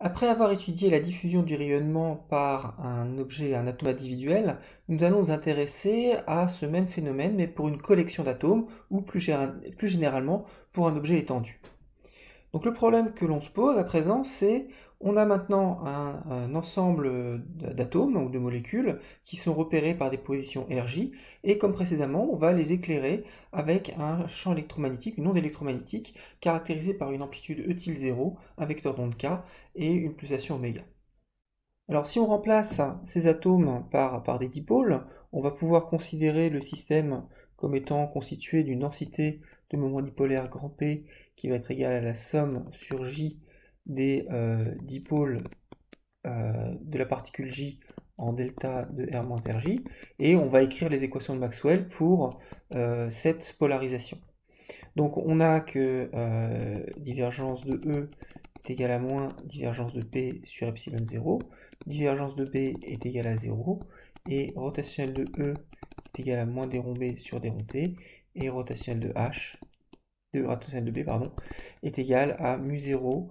Après avoir étudié la diffusion du rayonnement par un objet, un atome individuel, nous allons nous intéresser à ce même phénomène, mais pour une collection d'atomes, ou plus généralement pour un objet étendu. Donc le problème que l'on se pose à présent, c'est on a maintenant un ensemble d'atomes ou de molécules qui sont repérés par des positions RJ, et comme précédemment, on va les éclairer avec un champ électromagnétique, une onde électromagnétique, caractérisée par une amplitude E-0, un vecteur d'onde K, et une pulsation oméga. Alors si on remplace ces atomes par des dipôles, on va pouvoir considérer le système comme étant constitué d'une densité de moments dipolaires grand P qui va être égale à la somme sur J des dipôles de la particule J en delta de R moins RJ, et on va écrire les équations de Maxwell pour cette polarisation. Donc on a que divergence de E est égale à moins divergence de P sur epsilon 0, divergence de B est égale à 0, et rotationnel de E est égal à moins d rond B sur d rond T, et rotationnel de H, rotationnel de B, pardon, est égal à mu 0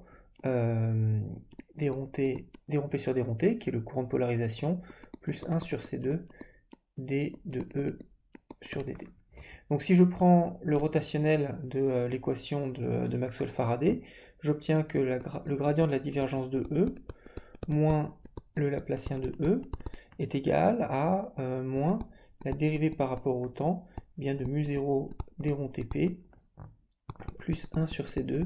d rond P sur d rond T, qui est le courant de polarisation, plus 1 sur C2 d de E sur dt. Donc si je prends le rotationnel de l'équation de Maxwell-Faraday, j'obtiens que le gradient de la divergence de E moins le Laplacien de E est égal à moins la dérivée par rapport au temps bien de mu 0 d rond Tp plus 1 sur C2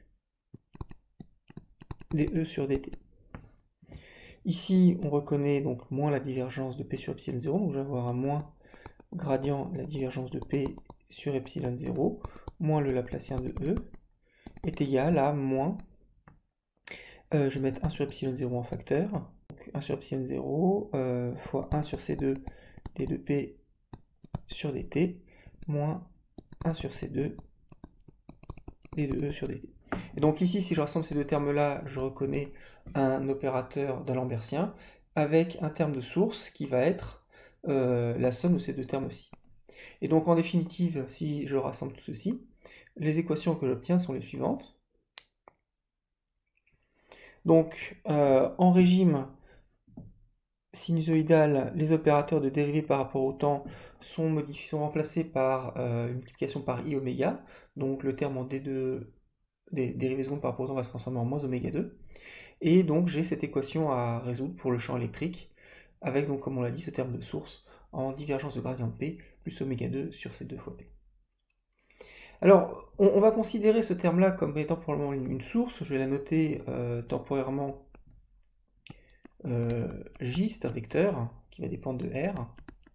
dE sur dt. Ici, on reconnaît donc moins la divergence de P sur epsilon 0, donc je vais avoir un moins gradient la divergence de P sur epsilon 0 moins le Laplacien de E est égal à moins, je vais mettre 1 sur epsilon 0 en facteur, donc 1 sur epsilon 0 fois 1 sur C2 d de P sur dt moins 1 sur C2 d de E sur dt. Et donc ici, si je rassemble ces deux termes-là, je reconnais un opérateur d'Alembertien avec un terme de source qui va être la somme de ces deux termes-ci. Et donc en définitive, si je rassemble tout ceci, les équations que j'obtiens sont les suivantes. Donc en régime sinusoïdal, les opérateurs de dérivée par rapport au temps sont remplacés par une multiplication par i oméga, donc le terme en d2 des dérivées secondes par rapport au temps va se transformer en moins oméga 2, et donc j'ai cette équation à résoudre pour le champ électrique, avec donc comme on l'a dit ce terme de source en divergence de gradient de P plus oméga 2 sur C2 fois P. Alors, on va considérer ce terme-là comme étant pour le moment une source, je vais la noter temporairement J, c'est un vecteur qui va dépendre de R.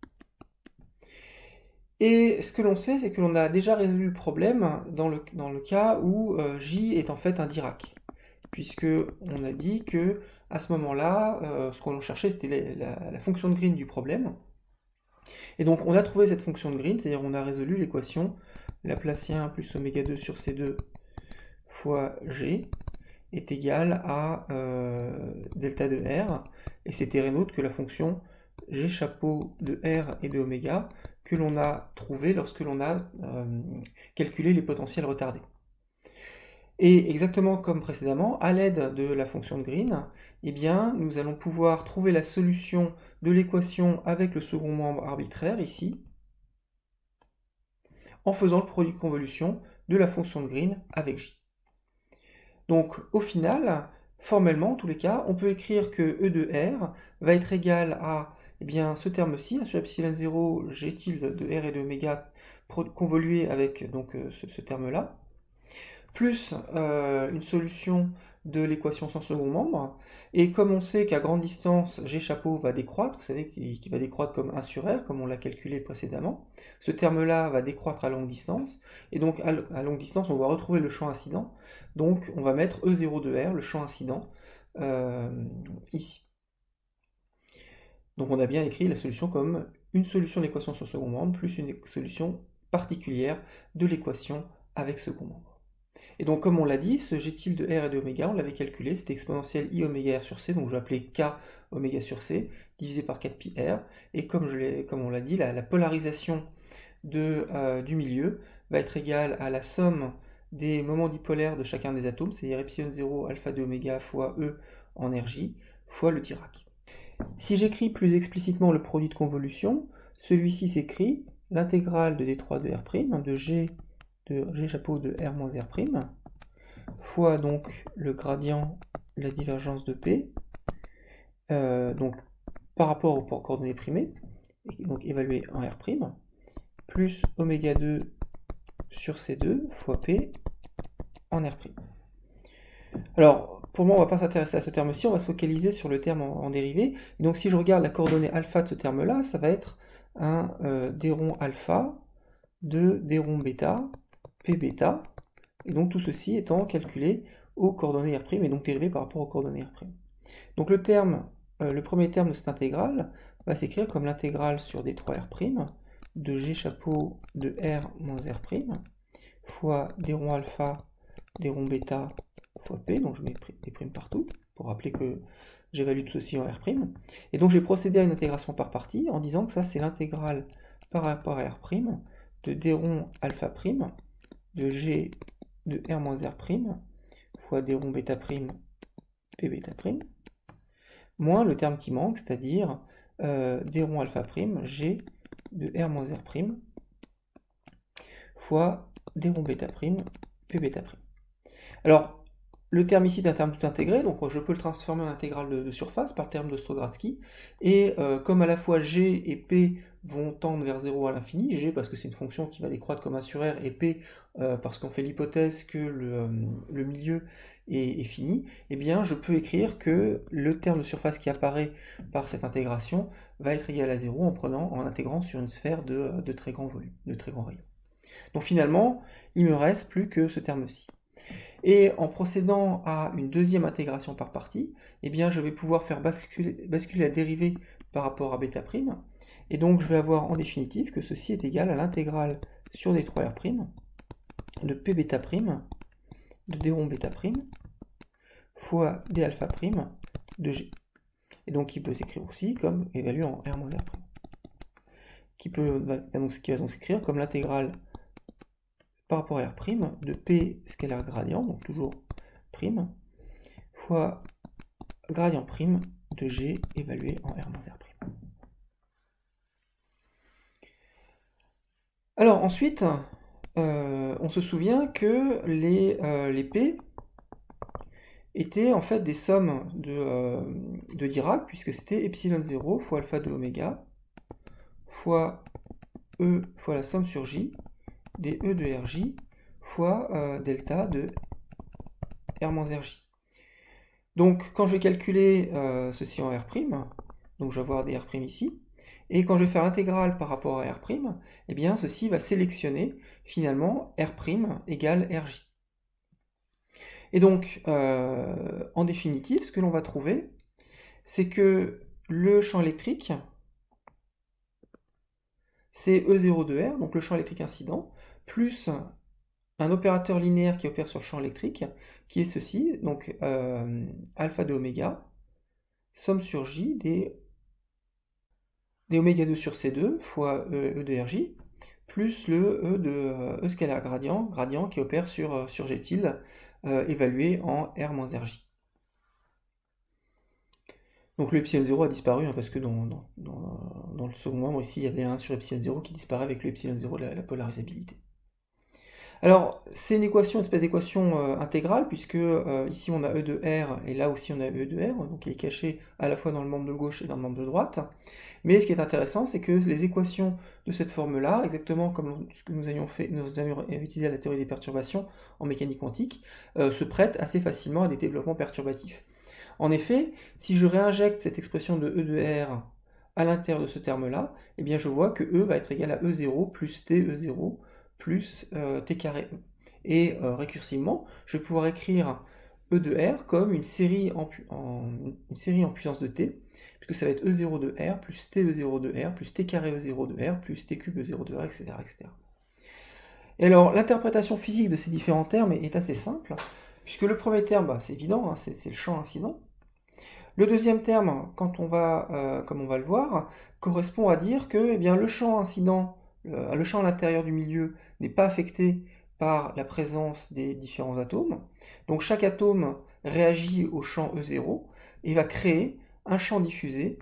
Et ce que l'on sait, c'est que l'on a déjà résolu le problème dans le cas où J est en fait un Dirac, puisque on a dit que à ce moment-là, ce qu'on cherchait, c'était la fonction de Green du problème. Et donc on a trouvé cette fonction de Green, c'est-à-dire on a résolu l'équation Laplacien plus oméga 2 sur C2 fois G est égal à delta de R, et c'était rien d'autre que la fonction G chapeau de R et de oméga que l'on a trouvé lorsque l'on a calculé les potentiels retardés. Et exactement comme précédemment, à l'aide de la fonction de Green, eh bien, nous allons pouvoir trouver la solution de l'équation avec le second membre arbitraire, ici, en faisant le produit de convolution de la fonction de Green avec J. Donc, au final, formellement, en tous les cas, on peut écrire que E de R va être égal à eh bien, ce terme-ci, sur epsilon 0, G tilde de R et de oméga convolué avec donc, ce terme-là, plus une solution de l'équation sans second membre, et comme on sait qu'à grande distance, G chapeau va décroître, vous savez qu'il va décroître comme 1 sur R, comme on l'a calculé précédemment, ce terme-là va décroître à longue distance, et donc à longue distance, on va retrouver le champ incident, donc on va mettre E0 de R, le champ incident, ici. Donc on a bien écrit la solution comme une solution de l'équation sur second membre, plus une solution particulière de l'équation avec second membre. Et donc, comme on l'a dit, ce G tilde de R et de oméga, on l'avait calculé, c'était exponentielle I oméga R sur C, donc je vais appeler K oméga sur C, divisé par 4 pi R, et comme on l'a dit, la polarisation du milieu va être égale à la somme des moments dipolaires de chacun des atomes, c'est-à-dire epsilon 0 alpha de oméga fois E en RJ fois le Dirac. Si j'écris plus explicitement le produit de convolution, celui-ci s'écrit l'intégrale de D3 de R', de G chapeau de R moins R', fois donc le gradient de la divergence de P, donc par rapport aux coordonnées primées, donc évalué en R', plus oméga 2 sur C2 fois P en R'. Alors, pour moi, on ne va pas s'intéresser à ce terme-ci, on va se focaliser sur le terme en dérivée. Et donc, si je regarde la coordonnée alpha de ce terme-là, ça va être un d rond alpha de d rond bêta, p bêta, et donc tout ceci étant calculé aux coordonnées R', et donc dérivé par rapport aux coordonnées R'. Donc le premier terme de cette intégrale va s'écrire comme l'intégrale sur d3R', de g chapeau de R moins R', fois d rond alpha, d rond bêta, fois P, donc je mets des primes partout, pour rappeler que j'évalue tout ceci en R'. Et donc j'ai procédé à une intégration par partie, en disant que ça c'est l'intégrale par rapport à R', de d rond alpha', de G de R moins R', fois d rond bêta', P bêta', moins le terme qui manque, c'est-à-dire d rond alpha', G de R moins R', fois d rond bêta', P bêta'. Alors, le terme ici est un terme tout intégré, donc je peux le transformer en intégrale de surface par terme de Strogatsky, et comme à la fois G et P vont tendre vers 0 à l'infini, G parce que c'est une fonction qui va décroître comme 1 sur R, et P parce qu'on fait l'hypothèse que le milieu est fini, eh bien je peux écrire que le terme de surface qui apparaît par cette intégration va être égal à 0 en intégrant sur une sphère de très grand volume, de très grand rayon. Donc finalement, il ne me reste plus que ce terme-ci. Et en procédant à une deuxième intégration par partie, eh bien, je vais pouvoir faire basculer la dérivée par rapport à bêta', et donc je vais avoir en définitive que ceci est égal à l'intégrale sur d3R', de P bêta', de d rond bêta', fois d alpha' de G. Et donc qui peut s'écrire aussi comme évalué en R moins R', qui va donc s'écrire comme l'intégrale par rapport à R', de P scalaire gradient, donc toujours prime, fois gradient prime de G évalué en R moins R'. Alors ensuite, on se souvient que les P étaient en fait des sommes de Dirac, puisque c'était epsilon 0 fois alpha de oméga, fois E fois la somme sur J, des E de Rj fois delta de R moins Rj. Donc quand je vais calculer ceci en R', donc je vais avoir des R' ici, et quand je vais faire l'intégrale par rapport à R', eh bien ceci va sélectionner finalement R' égale Rj. Et donc en définitive, ce que l'on va trouver, c'est que le champ électrique, c'est E0 de R, donc le champ électrique incident, plus un opérateur linéaire qui opère sur le champ électrique, qui est ceci, donc alpha de oméga, somme sur J des oméga 2 sur C2 fois E de Rj, plus le E de E scalaire gradient qui opère sur G tilde, évalué en R moins Rj. Donc le epsilon 0 a disparu, hein, parce que dans le second membre ici, il y avait 1 sur epsilon 0 qui disparaît avec le epsilon 0 de la polarisabilité. Alors, c'est une espèce d'équation intégrale, puisque ici on a E de R, et là aussi on a E de R, donc il est caché à la fois dans le membre de gauche et dans le membre de droite. Mais ce qui est intéressant, c'est que les équations de cette forme-là, exactement comme ce que nous avions utilisé à la théorie des perturbations en mécanique quantique, se prêtent assez facilement à des développements perturbatifs. En effet, si je réinjecte cette expression de E de R à l'intérieur de ce terme-là, eh bien je vois que E va être égal à E0 plus TE0 plus t carré E. Et récursivement, je vais pouvoir écrire E de R comme une série en puissance de t, puisque ça va être E0 de R plus TE0 de R plus t carré E0 de R plus t cube E0 de R, etc. etc. Et alors, l'interprétation physique de ces différents termes est assez simple, puisque le premier terme, c'est évident, hein, c'est le champ incident. Le deuxième terme, comme on va le voir, correspond à dire que le champ incident, le champ à l'intérieur du milieu, n'est pas affecté par la présence des différents atomes. Donc chaque atome réagit au champ E0 et va créer un champ diffusé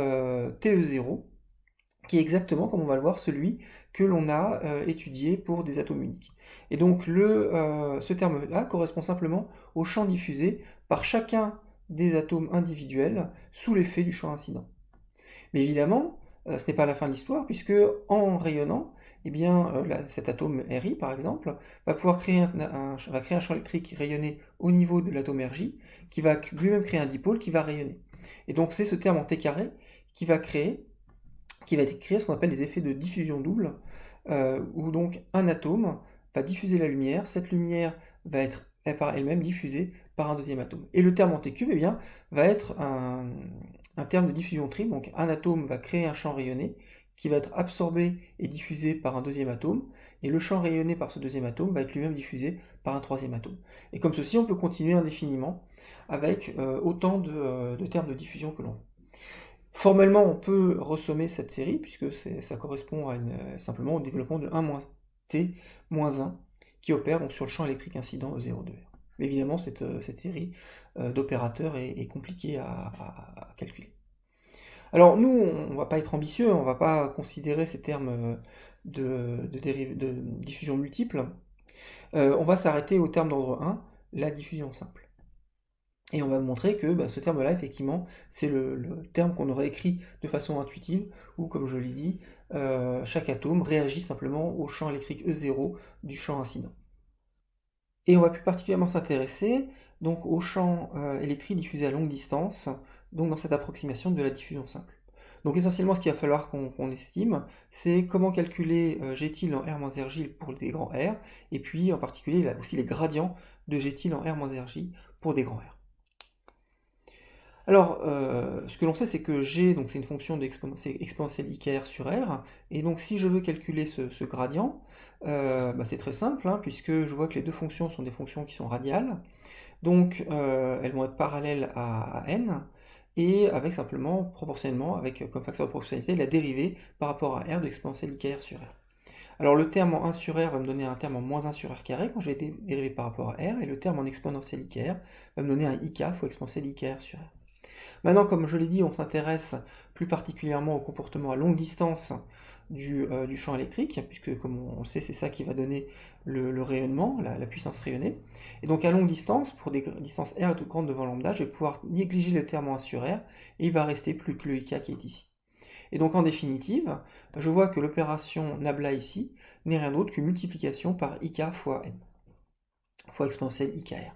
TE0, qui est exactement, comme on va le voir, celui que l'on a étudié pour des atomes uniques. Et donc ce terme-là correspond simplement au champ diffusé par chacun des atomes individuels sous l'effet du champ incident. Mais évidemment, ce n'est pas la fin de l'histoire, puisque en rayonnant, eh bien, cet atome Ri, par exemple, va pouvoir créer un champ électrique rayonné au niveau de l'atome Rj, qui va lui-même créer un dipôle qui va rayonner. Et donc c'est ce terme en T carré qui va créer ce qu'on appelle des effets de diffusion double, où donc un atome va diffuser la lumière, cette lumière va être par elle-même diffusée par un deuxième atome. Et le terme en T cube, eh bien, va être un terme de diffusion triple, donc un atome va créer un champ rayonné qui va être absorbé et diffusé par un deuxième atome, et le champ rayonné par ce deuxième atome va être lui-même diffusé par un troisième atome. Et comme ceci, on peut continuer indéfiniment avec autant de termes de diffusion que l'on veut. Formellement, on peut ressommer cette série, puisque ça correspond simplement au développement de 1-t-1, qui opère donc sur le champ électrique incident E0 de R. Mais évidemment, cette série d'opérateurs est compliquée à calculer. Alors nous, on ne va pas être ambitieux, on ne va pas considérer ces termes de diffusion multiple. On va s'arrêter au terme d'ordre 1, la diffusion simple. Et on va montrer que ce terme-là, effectivement, c'est le terme qu'on aurait écrit de façon intuitive, où, comme je l'ai dit, chaque atome réagit simplement au champ électrique E0 du champ incident. Et on va plus particulièrement s'intéresser donc au champ électrique diffusé à longue distance, donc dans cette approximation de la diffusion simple. Donc essentiellement, ce qu'il va falloir qu'on estime, c'est comment calculer G-til en R-Rj pour des grands R, et puis en particulier aussi les gradients de G-til en R-Rj pour des grands R. Alors, ce que l'on sait, c'est que G, c'est une fonction exponentielle IKR sur R, et donc si je veux calculer ce gradient, c'est très simple, puisque je vois que les deux fonctions sont des fonctions qui sont radiales, donc elles vont être parallèles à n, et avec simplement, proportionnellement, avec comme facteur de proportionnalité, la dérivée par rapport à R de l'exponentielle IKR sur R. Alors le terme en 1 sur R va me donner un terme en moins 1 sur R carré quand je vais dériver par rapport à R, et le terme en exponentielle IKR va me donner un IK fois exponentielle IKR sur R. Maintenant, comme je l'ai dit, on s'intéresse plus particulièrement au comportement à longue distance du champ électrique, puisque comme on le sait, c'est ça qui va donner le rayonnement, la puissance rayonnée. Et donc à longue distance, pour des distances R de grande devant lambda, je vais pouvoir négliger le terme en 1 sur R, et il va rester plus que le IK qui est ici. Et donc en définitive, je vois que l'opération nabla ici n'est rien d'autre qu'une multiplication par IK fois n, fois exponentielle IKR.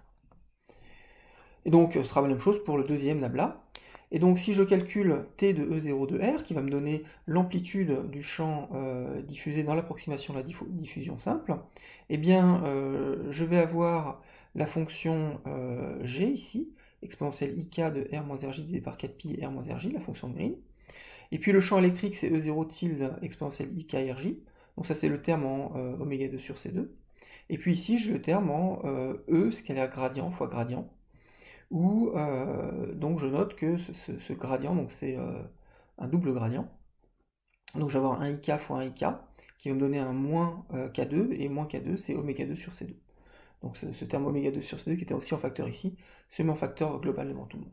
Et donc ce sera la même chose pour le deuxième nabla. Et donc si je calcule T de E0 de R, qui va me donner l'amplitude du champ diffusé dans l'approximation de la diffusion simple, eh bien je vais avoir la fonction G ici, exponentielle IK de R-Rj divisé par 4pi R-Rj, la fonction de Green. Et puis le champ électrique c'est E0 tilde exponentielle IKRJ, donc ça c'est le terme en oméga 2 sur C2. Et puis ici j'ai le terme en E scalaire gradient fois gradient, où donc je note que ce gradient, donc c'est un double gradient. Donc je vais avoir un IK fois un IK, qui va me donner un moins K2, et moins K2 c'est oméga 2 sur C2. Donc ce terme oméga 2 sur C2 qui était aussi en facteur ici, se met en facteur global devant tout le monde.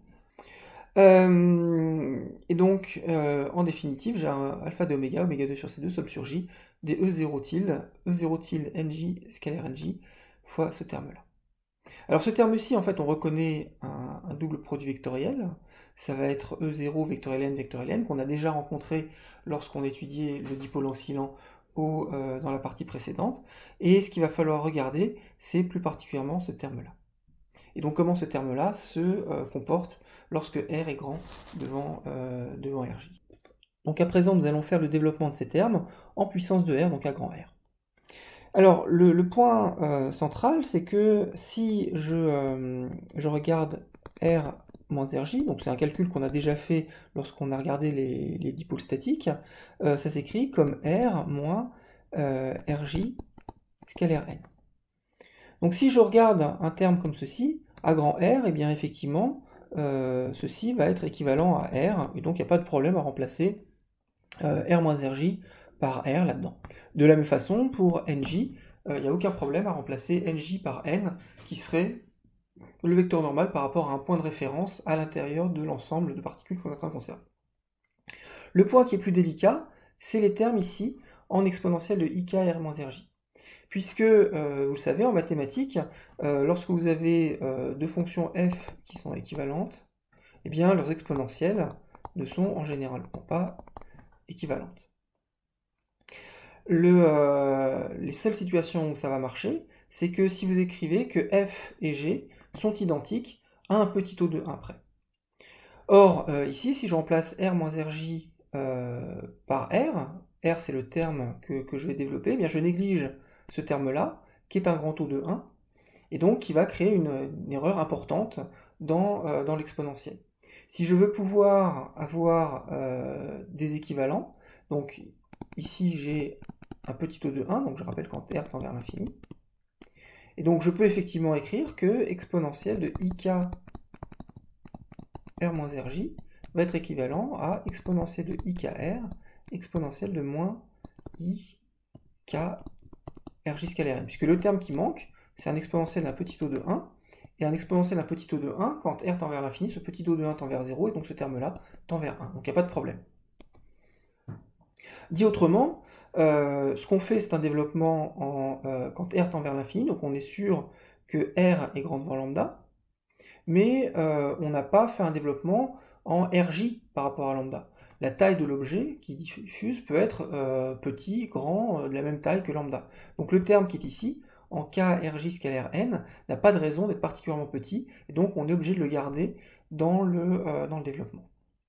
Et donc en définitive j'ai un alpha de oméga 2 sur C2 somme sur J des E0 tilde NJ scalaire NJ fois ce terme-là. Alors ce terme-ci, en fait, on reconnaît un double produit vectoriel. Ça va être E0 vectoriel n qu'on a déjà rencontré lorsqu'on étudiait le dipôle oscillant dans la partie précédente. Et ce qu'il va falloir regarder, c'est plus particulièrement ce terme-là. Et donc comment ce terme-là se comporte lorsque R est grand devant Rj. Donc à présent, nous allons faire le développement de ces termes en puissance de R, donc à grand R. Alors, le point central, c'est que si je regarde R moins Rj, donc c'est un calcul qu'on a déjà fait lorsqu'on a regardé les dipôles statiques, ça s'écrit comme R moins Rj scalaire n. Donc si je regarde un terme comme ceci, à grand R, et bien effectivement, ceci va être équivalent à R, et donc il n'y a pas de problème à remplacer R moins Rj par R là-dedans. De la même façon, pour Nj, il n'y a aucun problème à remplacer nj par n, qui serait le vecteur normal par rapport à un point de référence à l'intérieur de l'ensemble de particules qu'on est en train de conserver. Le point qui est plus délicat, c'est les termes ici en exponentielle de ik r-rj. Puisque, vous le savez, en mathématiques, lorsque vous avez deux fonctions f qui sont équivalentes, eh bien leurs exponentielles ne sont en général pas équivalentes. Les seules situations où ça va marcher, c'est que si vous écrivez que f et g sont identiques à un petit o de 1 près. Or, ici, si je remplace r-rj par r c'est le terme que je vais développer, eh bien je néglige ce terme-là, qui est un grand O de 1, et donc qui va créer une erreur importante dans l'exponentielle. Si je veux pouvoir avoir des équivalents, donc ici j'ai un petit O de 1, donc je rappelle quand r tend vers l'infini, et donc je peux effectivement écrire que exponentielle de ik r-rj va être équivalent à exponentielle de ikr, exponentielle de moins ik r jusqu'à Rn, puisque le terme qui manque, c'est un exponentiel d'un petit O de 1, et un exponentiel d'un petit O de 1, quand r tend vers l'infini, ce petit O de 1 tend vers 0, et donc ce terme-là tend vers 1, donc il n'y a pas de problème. Dit autrement, ce qu'on fait, c'est un développement quand r tend vers l'infini, donc on est sûr que r est grand devant lambda, mais on n'a pas fait un développement en rj par rapport à lambda. La taille de l'objet qui diffuse peut être petit, grand, de la même taille que lambda. Donc le terme qui est ici, en k rj scalaire n, n'a pas de raison d'être particulièrement petit, et donc on est obligé de le garder dans le développement.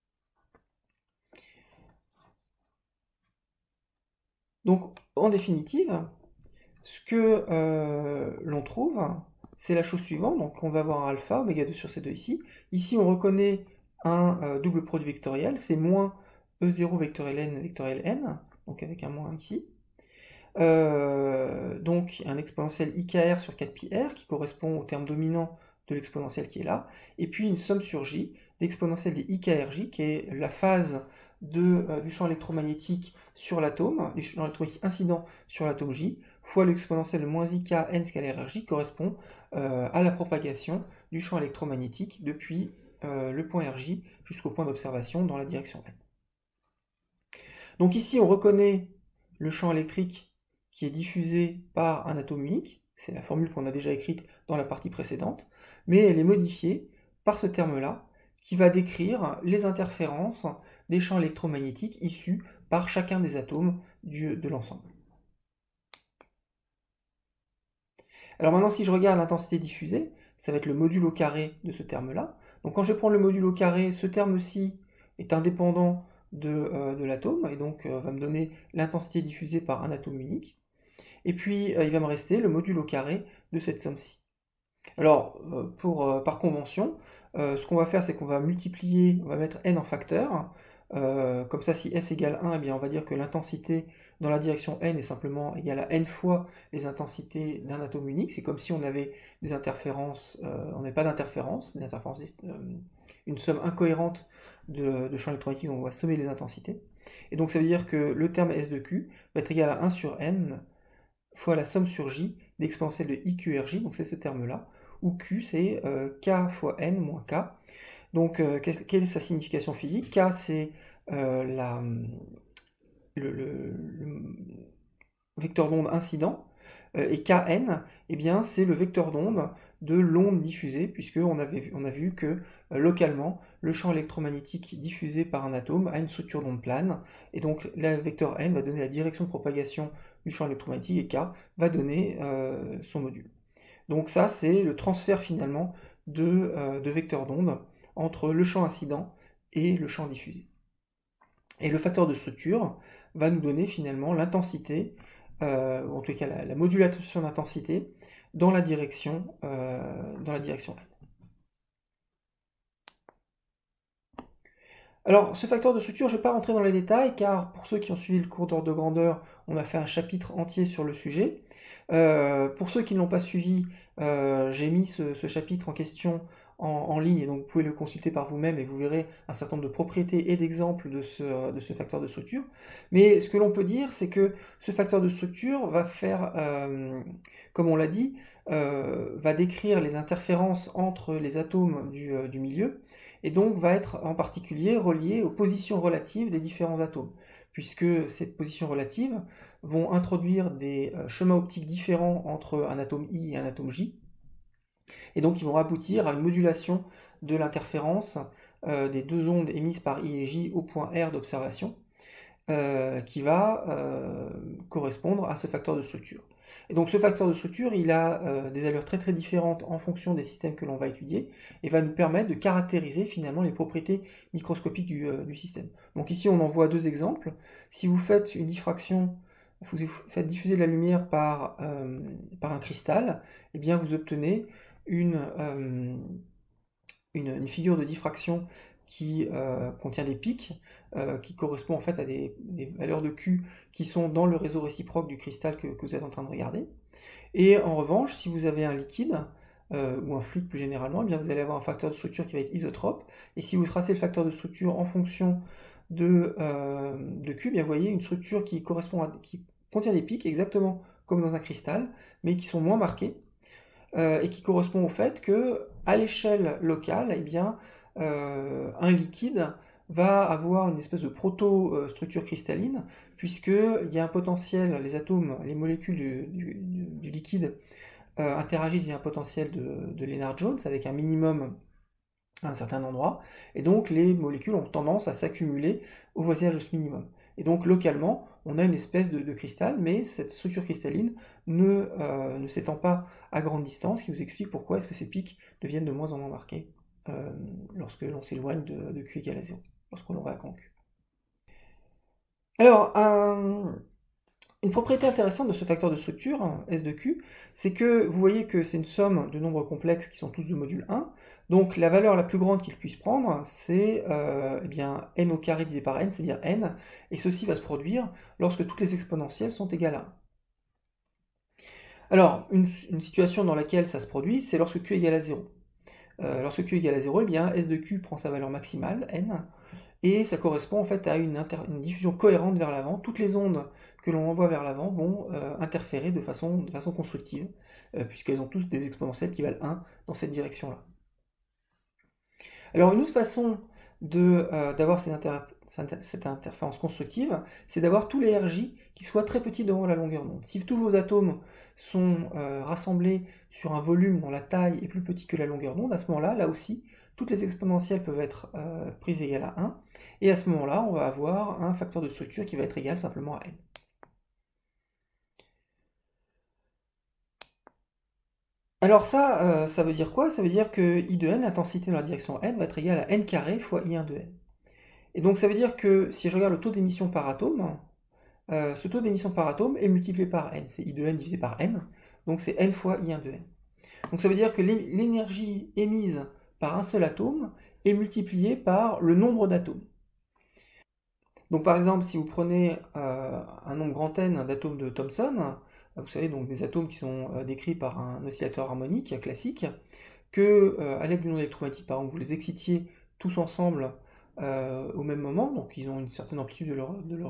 Donc en définitive, ce que l'on trouve, c'est la chose suivante. Donc on va avoir un alpha, oméga 2 sur C2 ici. Ici on reconnaît un double produit vectoriel, c'est moins E0 vectoriel n, donc avec un moins ici. Donc un exponentiel IKR sur 4πr qui correspond au terme dominant de l'exponentiel qui est là, et puis une somme sur J, l'exponentiel des IKRJ, qui est la phase du champ électromagnétique sur l'atome, du champ électromagnétique incident sur l'atome J, fois l'exponentiel de moins IK n scalaire RJ, correspond à la propagation du champ électromagnétique depuis le point RJ jusqu'au point d'observation dans la direction n. Donc ici on reconnaît le champ électrique qui est diffusé par un atome unique, c'est la formule qu'on a déjà écrite dans la partie précédente, mais elle est modifiée par ce terme-là, qui va décrire les interférences des champs électromagnétiques issus par chacun des atomes de l'ensemble. Alors maintenant, si je regarde l'intensité diffusée, ça va être le module au carré de ce terme-là. Donc quand je prends le module au carré, ce terme-ci est indépendant de l'atome, et donc va me donner l'intensité diffusée par un atome unique. Et puis il va me rester le module au carré de cette somme-ci. Alors, par convention, ce qu'on va faire, c'est qu'on va multiplier, on va mettre n en facteur. Comme ça, si s égale 1, eh bien, on va dire que l'intensité dans la direction n est simplement égale à n fois les intensités d'un atome unique. C'est comme si on avait des interférences, on n'avait pas d'interférence, une somme incohérente de champs électromagnétiques, donc on va sommer les intensités. Et donc ça veut dire que le terme S de Q va être égal à 1 sur n fois la somme sur J d'exponentielle de IQRJ, donc c'est ce terme-là, où Q c'est K fois n moins K. Donc quelle est sa signification physique? K c'est le vecteur d'onde incident, et Kn, eh bien, c'est le vecteur d'onde de l'onde diffusée, puisqu'on a vu que localement, le champ électromagnétique diffusé par un atome a une structure d'onde plane, et donc le vecteur n va donner la direction de propagation du champ électromagnétique, et K va donner son module. Donc ça, c'est le transfert finalement de vecteurs d'onde entre le champ incident et le champ diffusé. Et le facteur de structure va nous donner finalement l'intensité, ou en tout cas la modulation d'intensité dans la direction n. Alors, ce facteur de structure, je ne vais pas rentrer dans les détails, car pour ceux qui ont suivi le cours d'ordre de grandeur, on a fait un chapitre entier sur le sujet. Pour ceux qui ne l'ont pas suivi, j'ai mis ce chapitre en question en ligne, et donc vous pouvez le consulter par vous-même et vous verrez un certain nombre de propriétés et d'exemples de ce facteur de structure. Mais ce que l'on peut dire, c'est que ce facteur de structure va faire, comme on l'a dit, va décrire les interférences entre les atomes du milieu, et donc va être en particulier relié aux positions relatives des différents atomes, puisque ces positions relatives vont introduire des chemins optiques différents entre un atome I et un atome J, et donc ils vont aboutir à une modulation de l'interférence des deux ondes émises par I et J au point R d'observation, qui va correspondre à ce facteur de structure. Et donc ce facteur de structure, il a des allures très très différentes en fonction des systèmes que l'on va étudier, et va nous permettre de caractériser finalement les propriétés microscopiques du système. Donc ici on en voit deux exemples. Si vous faites une diffraction, vous faites diffuser de la lumière par un cristal, et bien vous obtenez une figure de diffraction qui contient des pics, qui correspond en fait à des valeurs de Q qui sont dans le réseau réciproque du cristal que vous êtes en train de regarder. Et en revanche, si vous avez un liquide, ou un fluide plus généralement, eh bien vous allez avoir un facteur de structure qui va être isotrope, et si vous tracez le facteur de structure en fonction de Q, eh bien vous voyez une structure qui contient des pics, exactement comme dans un cristal, mais qui sont moins marqués, et qui correspond au fait que, à l'échelle locale, eh bien, un liquide va avoir une espèce de proto-structure cristalline, puisqu'il y a un potentiel, les atomes, les molécules du liquide interagissent via un potentiel de Lennard-Jones avec un minimum à un certain endroit, et donc les molécules ont tendance à s'accumuler au voisinage de ce minimum. Et donc localement, on a une espèce de cristal, mais cette structure cristalline ne s'étend pas à grande distance, ce qui vous explique pourquoi est-ce que ces pics deviennent de moins en moins marqués lorsque l'on s'éloigne de Q égale à 0, lorsqu'on va à grand Q. Alors, une propriété intéressante de ce facteur de structure, S de Q, c'est que vous voyez que c'est une somme de nombres complexes qui sont tous de module 1, donc la valeur la plus grande qu'il puisse prendre, c'est eh bien, n au carré divisé par n, c'est-à-dire n, et ceci va se produire lorsque toutes les exponentielles sont égales à 1. Alors, une situation dans laquelle ça se produit, c'est lorsque Q égale à 0. Lorsque Q égale à 0, eh bien, S de Q prend sa valeur maximale, n, et ça correspond en fait à une diffusion cohérente vers l'avant. Toutes les ondes que l'on envoie vers l'avant vont interférer de façon constructive, puisqu'elles ont tous des exponentielles qui valent 1 dans cette direction-là. Alors une autre façon d'avoir cette interférence constructive, c'est d'avoir tous les RJ qui soient très petits devant la longueur d'onde. Si tous vos atomes sont rassemblés sur un volume dont la taille est plus petite que la longueur d'onde, à ce moment-là, là aussi, toutes les exponentielles peuvent être prises égales à 1, et à ce moment-là, on va avoir un facteur de structure qui va être égal simplement à n. Alors ça, ça veut dire quoi? Ça veut dire que I de n, l'intensité dans la direction n, va être égale à n carré fois I1 de n. Et donc ça veut dire que si je regarde le taux d'émission par atome, ce taux d'émission par atome est multiplié par n, c'est I de n divisé par n, donc c'est n fois I1 de n. Donc ça veut dire que l'énergie émise par un seul atome est multipliée par le nombre d'atomes. Donc par exemple, si vous prenez un nombre grand N d'atomes de Thomson, vous savez, donc des atomes qui sont décrits par un oscillateur harmonique classique, que à l'aide d'une onde électromagnétique, par exemple, vous les excitiez tous ensemble au même moment, donc ils ont une certaine amplitude de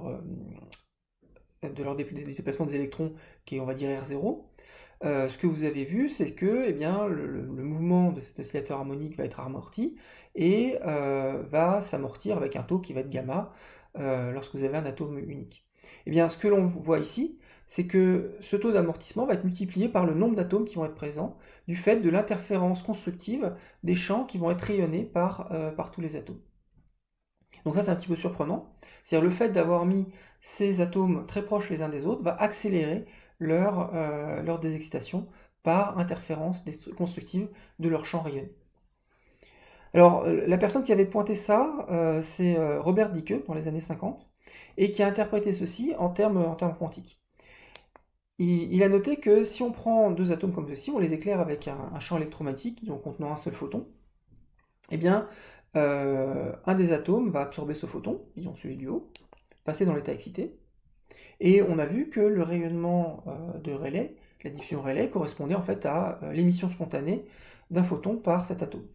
leur déplacement des électrons qui est, on va dire, R0. Ce que vous avez vu, c'est que eh bien, le mouvement de cet oscillateur harmonique va être amorti et va s'amortir avec un taux qui va être gamma lorsque vous avez un atome unique. Eh bien, ce que l'on voit ici, c'est que ce taux d'amortissement va être multiplié par le nombre d'atomes qui vont être présents du fait de l'interférence constructive des champs qui vont être rayonnés par tous les atomes. Donc ça, c'est un petit peu surprenant. C'est-à-dire le fait d'avoir mis ces atomes très proches les uns des autres va accélérer leur désexcitation par interférence constructive de leur champ rayonné. Alors, la personne qui avait pointé ça, c'est Robert Dicke, dans les années 50, et qui a interprété ceci en termes quantiques. Il a noté que si on prend deux atomes comme ceci, on les éclaire avec un champ électromagnétique, donc contenant un seul photon, eh bien, un des atomes va absorber ce photon, disons celui du haut, passer dans l'état excité, et on a vu que le rayonnement de Rayleigh, la diffusion Rayleigh, correspondait en fait à l'émission spontanée d'un photon par cet atome.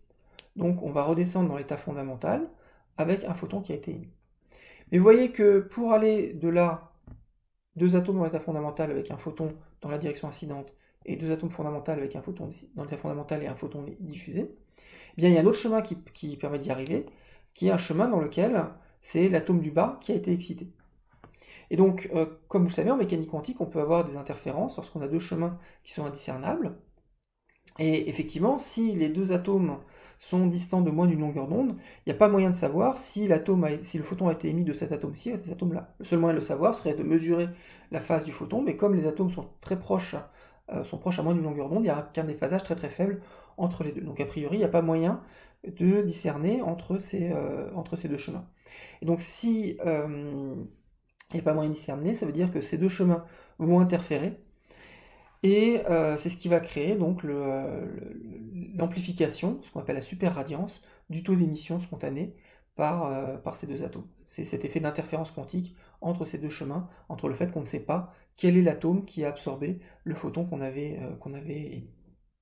Donc on va redescendre dans l'état fondamental avec un photon qui a été émis. Mais vous voyez que pour aller de là, deux atomes dans l'état fondamental avec un photon dans la direction incidente, et deux atomes fondamentaux avec un photon dans l'état fondamental et un photon diffusé, eh bien il y a un autre chemin qui permet d'y arriver, qui est un chemin dans lequel c'est l'atome du bas qui a été excité. Et donc, comme vous le savez, en mécanique quantique, on peut avoir des interférences lorsqu'on a deux chemins qui sont indiscernables. Et effectivement, si les deux atomes sont distants de moins d'une longueur d'onde, il n'y a pas moyen de savoir si le photon a été émis de cet atome-ci à cet atome-là. Le seul moyen de le savoir serait de mesurer la phase du photon, mais comme les atomes sont très proches, sont proches à moins d'une longueur d'onde, il y a qu'un déphasage très très faible entre les deux. Donc a priori, il n'y a pas moyen de discerner entre ces deux chemins. Et donc si il n'y a pas moyen de discerner, ça veut dire que ces deux chemins vont interférer, et c'est ce qui va créer donc l'amplification, ce qu'on appelle la superradiance, du taux d'émission spontanée par ces deux atomes. C'est cet effet d'interférence quantique entre ces deux chemins, entre le fait qu'on ne sait pas quel est l'atome qui a absorbé le photon qu'on avait émis.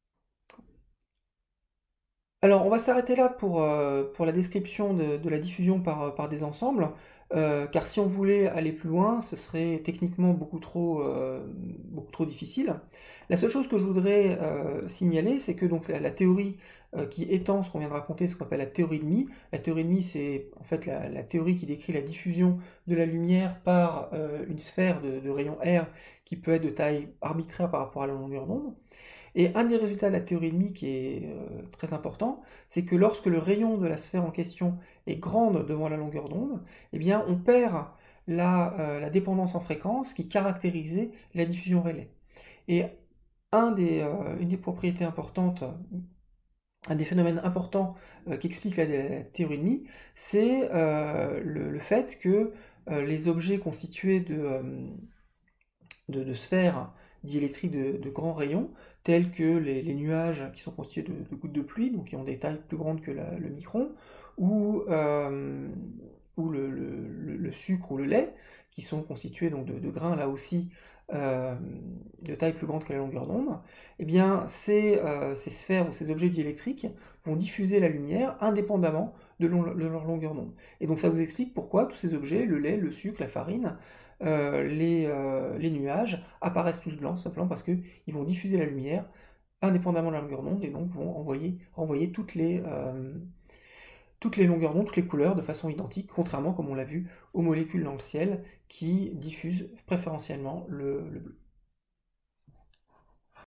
Alors, on va s'arrêter là pour la description de la diffusion par des ensembles, car si on voulait aller plus loin, ce serait techniquement beaucoup trop difficile. La seule chose que je voudrais signaler, c'est que donc, la théorie qui étend ce qu'on vient de raconter, ce qu'on appelle la théorie de Mie. La théorie de Mie, c'est en fait la théorie qui décrit la diffusion de la lumière par une sphère de rayon R qui peut être de taille arbitraire par rapport à la longueur d'onde. Et un des résultats de la théorie de Mie qui est très important, c'est que lorsque le rayon de la sphère en question est grande devant la longueur d'onde, eh bien on perd la dépendance en fréquence qui caractérisait la diffusion Rayleigh. Et une des propriétés importantes, un des phénomènes importants qui explique la théorie de Mie, c'est le fait que les objets constitués de sphères diélectriques de grands rayons, tels que les nuages qui sont constitués de gouttes de pluie, donc qui ont des tailles plus grandes que le micron, ou le sucre ou le lait, qui sont constitués donc de grains là aussi de taille plus grande que la longueur d'onde, eh bien ces sphères ou ces objets diélectriques vont diffuser la lumière indépendamment de leur longueur d'onde. Et donc ça vous explique pourquoi tous ces objets, le lait, le sucre, la farine, les nuages apparaissent tous blancs, simplement parce qu'ils vont diffuser la lumière indépendamment de la longueur d'onde et donc vont renvoyer toutes les longueurs d'onde, toutes les couleurs de façon identique, contrairement, comme on l'a vu, aux molécules dans le ciel qui diffusent préférentiellement le bleu.